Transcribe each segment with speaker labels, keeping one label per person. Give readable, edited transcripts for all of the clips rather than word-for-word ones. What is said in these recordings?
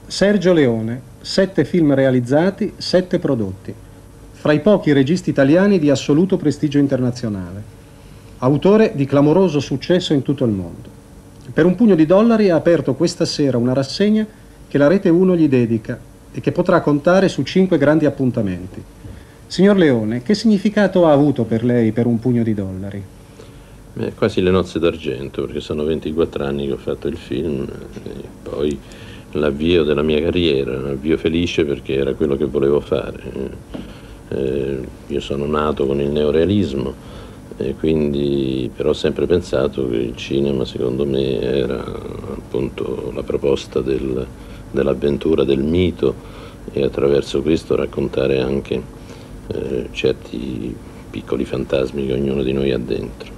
Speaker 1: Sergio Leone, 7 film realizzati, 7 prodotti. Fra i pochi registi italiani di assoluto prestigio internazionale. Autore di clamoroso successo in tutto il mondo. Per un pugno di dollari ha aperto questa sera una rassegna che la Rete 1 gli dedica e che potrà contare su 5 grandi appuntamenti. Signor Leone, che significato ha avuto per lei Per un pugno di dollari?
Speaker 2: Quasi le nozze d'argento, perché sono 24 anni che ho fatto il film e poi l'avvio della mia carriera, un avvio felice perché era quello che volevo fare. Io sono nato con il neorealismo e quindi però ho sempre pensato che il cinema secondo me era appunto la proposta dell'avventura, del mito, e attraverso questo raccontare anche certi piccoli fantasmi che ognuno di noi ha dentro.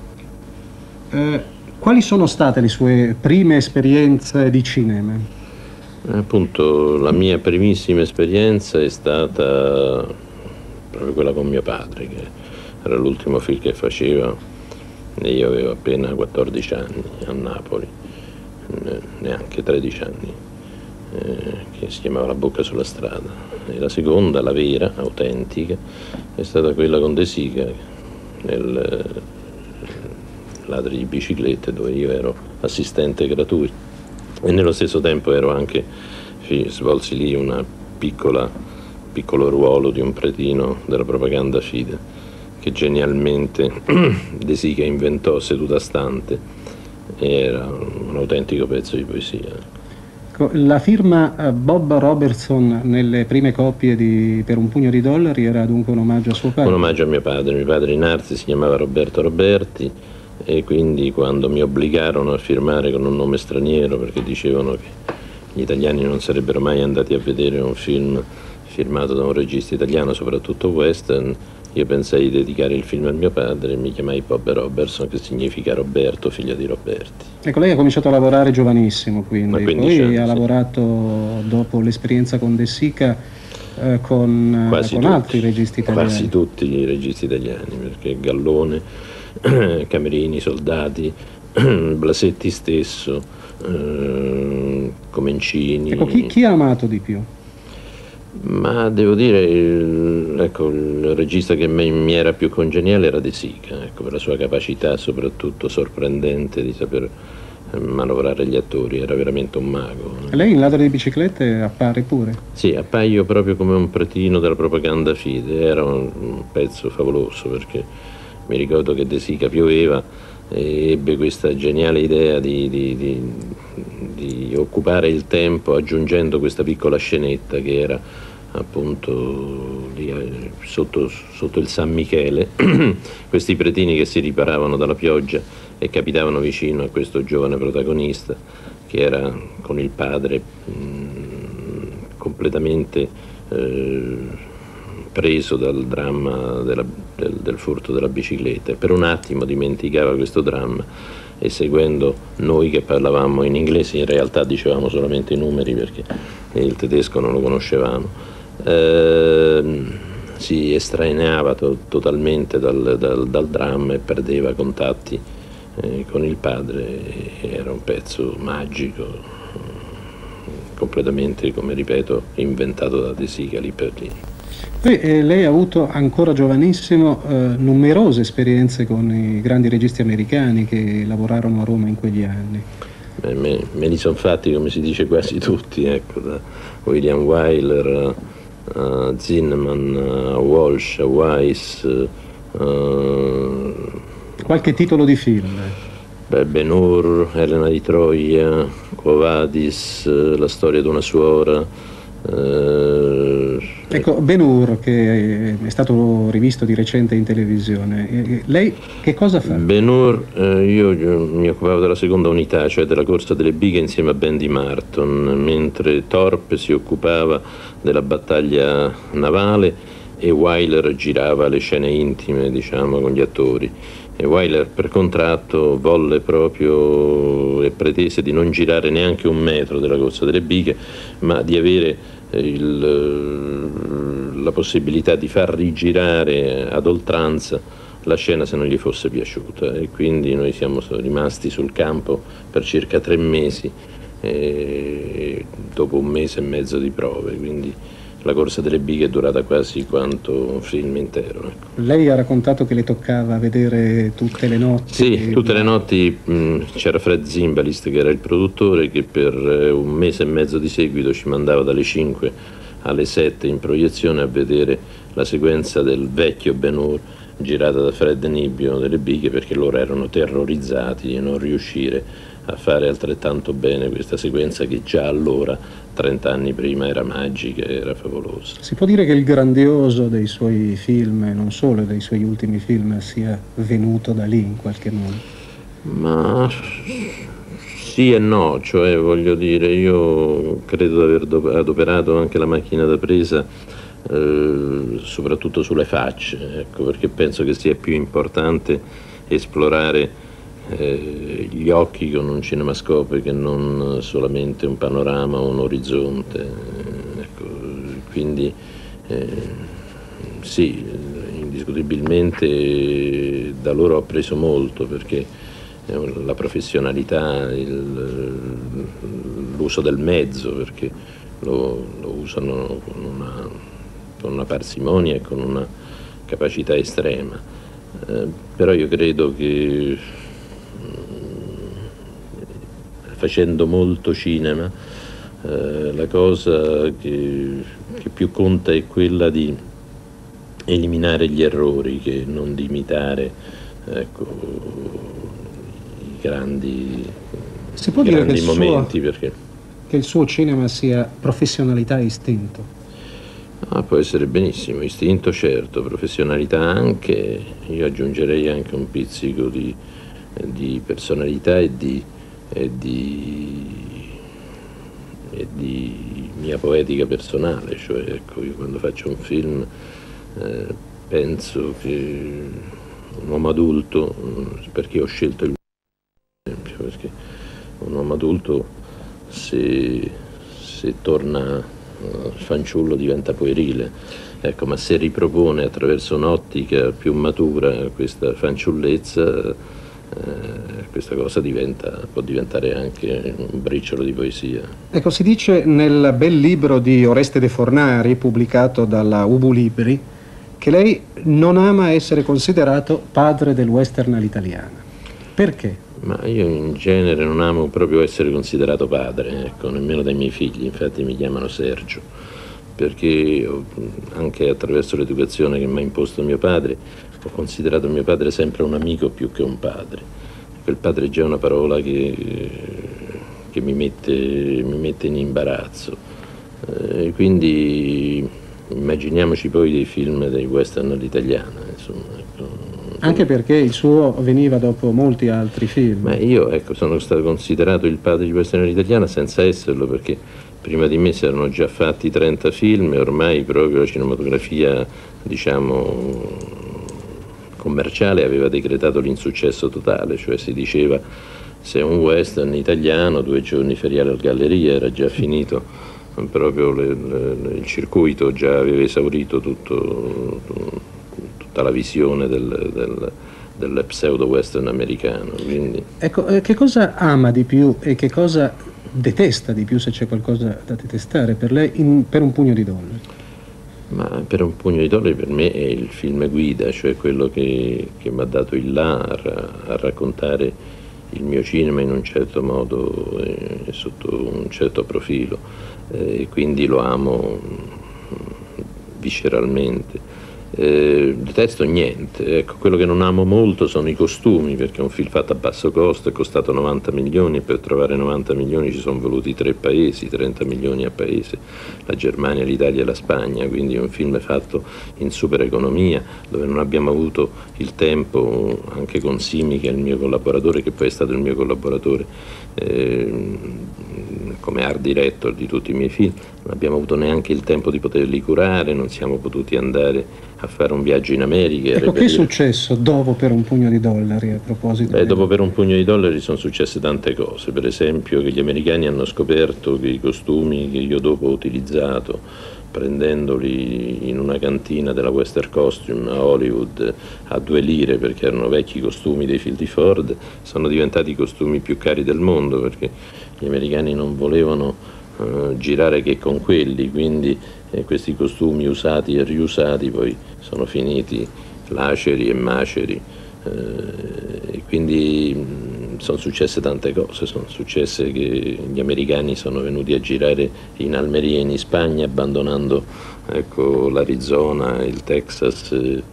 Speaker 1: Quali sono state le sue prime esperienze di cinema?
Speaker 2: Appunto, la mia primissima esperienza è stata proprio quella con mio padre, che era l'ultimo film che faceva e io avevo appena 14 anni a Napoli, neanche 13 anni, che si chiamava La bocca sulla strada. E la seconda, la vera, autentica, è stata quella con De Sica, nel Ladri di biciclette, dove io ero assistente gratuito e nello stesso tempo svolsi lì un piccolo ruolo di un pretino della propaganda Fide che genialmente De Sica inventò seduta stante, e era un autentico pezzo di poesia.
Speaker 1: La firma Bob Robertson nelle prime copie di Per un pugno di dollari era dunque un omaggio a suo padre?
Speaker 2: Un omaggio a mio padre in arte si chiamava Roberto Roberti, e quindi quando mi obbligarono a firmare con un nome straniero perché dicevano che gli italiani non sarebbero mai andati a vedere un film firmato da un regista italiano, soprattutto western, io pensai di dedicare il film a mio padre e mi chiamai Bob Robertson, che significa Roberto, figlio di Roberti.
Speaker 1: Ecco, lei ha cominciato a lavorare giovanissimo, quindi poi
Speaker 2: anni,
Speaker 1: ha
Speaker 2: sì.
Speaker 1: lavorato dopo l'esperienza con De Sica con altri registi italiani.
Speaker 2: Quasi tutti i registi italiani, perché Gallone, Camerini, Soldati, Blasetti stesso, Comencini.
Speaker 1: Ecco, chi ha amato di più?
Speaker 2: Ma devo dire, il regista che mi era più congeniale era De Sica, per la sua capacità soprattutto sorprendente di saper manovrare gli attori, era veramente un mago.
Speaker 1: Lei in Ladri di biciclette appare pure?
Speaker 2: Sì, appaio proprio come un pretino della propaganda Fide, era un pezzo favoloso, perché mi ricordo che De Sica pioveva e ebbe questa geniale idea di occupare il tempo aggiungendo questa piccola scenetta che era appunto lì, sotto il San Michele, questi pretini che si riparavano dalla pioggia e capitavano vicino a questo giovane protagonista che era con il padre completamente preso dal dramma del furto della bicicletta. Per un attimo dimenticava questo dramma e seguendo noi che parlavamo in inglese, in realtà dicevamo solamente i numeri perché il tedesco non lo conoscevamo, si estraneava totalmente dal dramma e perdeva contatti con il padre. Era un pezzo magico, completamente, come ripeto, inventato da De Sica lì per lì.
Speaker 1: Poi lei ha avuto ancora giovanissimo numerose esperienze con i grandi registi americani che lavorarono a Roma in quegli anni.
Speaker 2: Me li sono fatti, come si dice, quasi tutti, ecco, da William Wyler a Zinnemann, a Walsh, a Weiss.
Speaker 1: Qualche titolo di film?
Speaker 2: Ben-Hur, Elena di Troia, Quo Vadis, La storia di una suora.
Speaker 1: Ecco, Ben-Hur, che è stato rivisto di recente in televisione, lei che cosa fa?
Speaker 2: Ben-Hur, io mi occupavo della seconda unità, cioè della corsa delle bighe insieme a Bandy Marton, mentre Thorpe si occupava della battaglia navale e Wyler girava le scene intime, diciamo, con gli attori. E Wyler per contratto volle proprio e pretese di non girare neanche un metro della corsa delle bighe, ma di avere la possibilità di far rigirare ad oltranza la scena se non gli fosse piaciuta, e quindi noi siamo rimasti sul campo per circa 3 mesi dopo un mese e mezzo di prove, quindi La corsa delle bighe è durata quasi quanto un film intero. Ecco.
Speaker 1: Lei ha raccontato che le toccava vedere tutte le notti?
Speaker 2: Sì, tutte le notti c'era Fred Zimbalist che era il produttore, che per un mese e mezzo di seguito ci mandava dalle 5 alle 7 in proiezione a vedere la sequenza del vecchio Ben-Hur girata da Fred Nibbio delle bighe, perché loro erano terrorizzati di non riuscire a fare altrettanto bene questa sequenza che già allora, 30 anni prima, era magica, era favolosa.
Speaker 1: Si può dire che il grandioso dei suoi film, e non solo dei suoi ultimi film, sia venuto da lì in qualche modo?
Speaker 2: Ma sì e no, cioè voglio dire, io credo di aver adoperato anche La macchina da presa soprattutto sulle facce, ecco, perché penso che sia più importante esplorare gli occhi con un cinemascope che non solamente un panorama o un orizzonte, ecco, quindi sì, indiscutibilmente da loro ho appreso molto, perché la professionalità, l'uso del mezzo, perché lo usano con una parsimonia e con una capacità estrema, però io credo che facendo molto cinema la cosa che più conta è quella di eliminare gli errori, che non di imitare, ecco, i grandi momenti, perché
Speaker 1: che il suo cinema sia professionalità e istinto?
Speaker 2: Può essere benissimo, istinto certo, professionalità anche, io aggiungerei anche un pizzico di personalità e di mia poetica personale, cioè ecco, io quando faccio un film penso che un uomo adulto, perché ho scelto il esempio, perché un uomo adulto se torna fanciullo diventa puerile, ecco, ma se ripropone attraverso un'ottica più matura questa fanciullezza, questa cosa può diventare anche un briciolo di poesia.
Speaker 1: Ecco, si dice nel bel libro di Oreste De Fornari, pubblicato dalla Ubu Libri, che lei non ama essere considerato padre del western all'italiana. Perché?
Speaker 2: Ma io in genere non amo proprio essere considerato padre, ecco, nemmeno dai miei figli, infatti mi chiamano Sergio, perché anche attraverso l'educazione che mi ha imposto mio padre, ho considerato mio padre sempre un amico più che un padre. Il padre è già una parola che mi mette in imbarazzo, quindi immaginiamoci poi dei film dei western all'italiana, insomma, ecco.
Speaker 1: Anche perché il suo veniva dopo molti altri film.
Speaker 2: Ma io, ecco, sono stato considerato il padre di western all'italiana senza esserlo, perché prima di me si erano già fatti 30 film e ormai proprio la cinematografia, diciamo, commerciale aveva decretato l'insuccesso totale, cioè si diceva se un western italiano 2 giorni feriali al Galleria, era già finito proprio il circuito, già aveva esaurito tutta la visione del pseudo western americano. Quindi
Speaker 1: ecco, che cosa ama di più e che cosa detesta di più, se c'è qualcosa da detestare per lei, per Un pugno di dollari?
Speaker 2: Ma Per un pugno di dollari per me è il film guida, cioè quello che mi ha dato il là a raccontare il mio cinema in un certo modo e sotto un certo profilo, e quindi lo amo visceralmente. Detesto niente, ecco, quello che non amo molto sono i costumi, perché è un film fatto a basso costo, è costato 90 milioni e per trovare 90 milioni ci sono voluti 3 paesi, 30 milioni a paese, la Germania, l'Italia e la Spagna, quindi è un film fatto in super economia, dove non abbiamo avuto il tempo, anche con Simi che è il mio collaboratore, che poi è stato il mio collaboratore come art director di tutti i miei film, non abbiamo avuto neanche il tempo di poterli curare, non siamo potuti andare a fare un viaggio in America.
Speaker 1: Ecco, che è successo dopo Per un pugno di dollari, a proposito?
Speaker 2: Dopo Per un pugno di dollari sono successe tante cose, per esempio che gli americani hanno scoperto che i costumi che io dopo ho utilizzato, prendendoli in una cantina della Western Costume a Hollywood a 2 lire, perché erano vecchi costumi dei film di Ford, sono diventati i costumi più cari del mondo, perché gli americani non volevano girare che con quelli, quindi questi costumi usati e riusati poi sono finiti laceri e maceri, e quindi sono successe tante cose, sono successe che gli americani sono venuti a girare in Almeria, in Spagna, abbandonando, ecco, l'Arizona, il Texas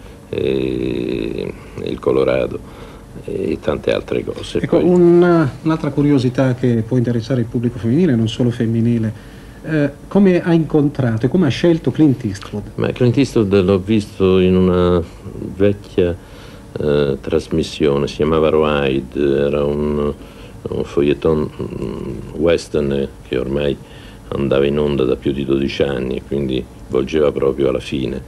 Speaker 2: e il Colorado e tante altre cose.
Speaker 1: Ecco,
Speaker 2: poi...
Speaker 1: un'altra curiosità che può interessare il pubblico femminile, non solo femminile, come ha incontrato e come ha scelto Clint Eastwood?
Speaker 2: Ma Clint Eastwood l'ho visto in una vecchia trasmissione, si chiamava Ride, era un feuilleton western che ormai andava in onda da più di 12 anni e quindi volgeva proprio alla fine.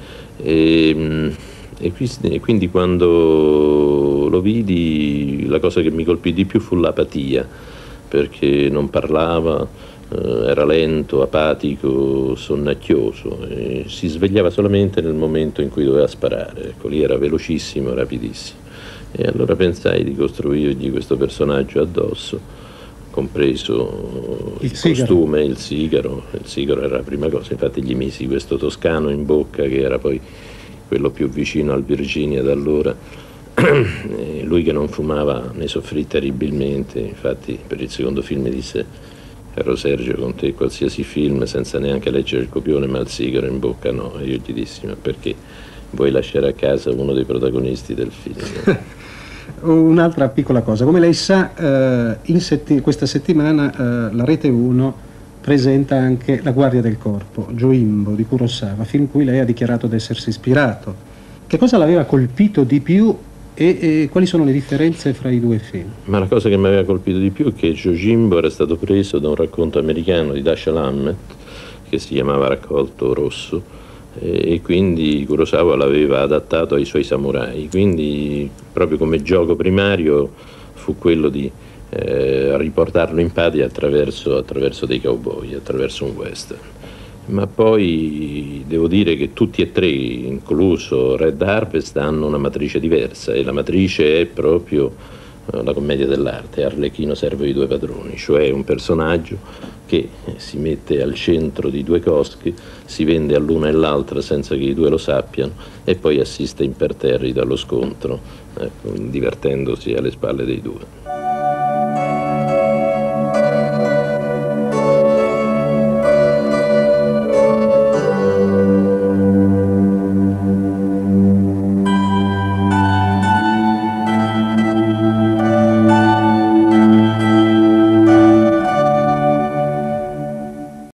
Speaker 2: E quindi quando lo vidi, la cosa che mi colpì di più fu l'apatia, perché non parlava, era lento, apatico, sonnacchioso, e si svegliava solamente nel momento in cui doveva sparare. Ecco, lì era velocissimo, rapidissimo. E allora pensai di costruirgli questo personaggio addosso, compreso il costume, il sigaro. Il sigaro era la prima cosa, infatti gli misi questo toscano in bocca che era poi quello più vicino al Virginia da allora. Lui che non fumava ne soffrì terribilmente, infatti per il secondo film mi disse: caro Sergio, con te qualsiasi film senza neanche leggere il copione, ma il sigaro in bocca no. E io gli dissi: ma perché vuoi lasciare a casa uno dei protagonisti del film?
Speaker 1: Un'altra piccola cosa, come lei sa, questa settimana la Rete 1 presenta anche La Guardia del Corpo, Joimbo di Kurosawa, film cui lei ha dichiarato di essersi ispirato. Che cosa l'aveva colpito di più e quali sono le differenze fra i due film?
Speaker 2: Ma la cosa che mi aveva colpito di più è che Joimbo era stato preso da un racconto americano di Dashiell Hammett che si chiamava Raccolto Rosso, e quindi Kurosawa l'aveva adattato ai suoi samurai, quindi proprio come gioco primario fu quello di riportarlo in patria attraverso dei cowboy, attraverso un western. Ma poi devo dire che tutti e tre, incluso Red Harvest, hanno una matrice diversa, e la matrice è proprio la commedia dell'arte. Arlecchino serve i due padroni, cioè un personaggio che si mette al centro di due cosche, si vende all'una e l'altra senza che i due lo sappiano e poi assiste imperterrito allo scontro, divertendosi alle spalle dei due.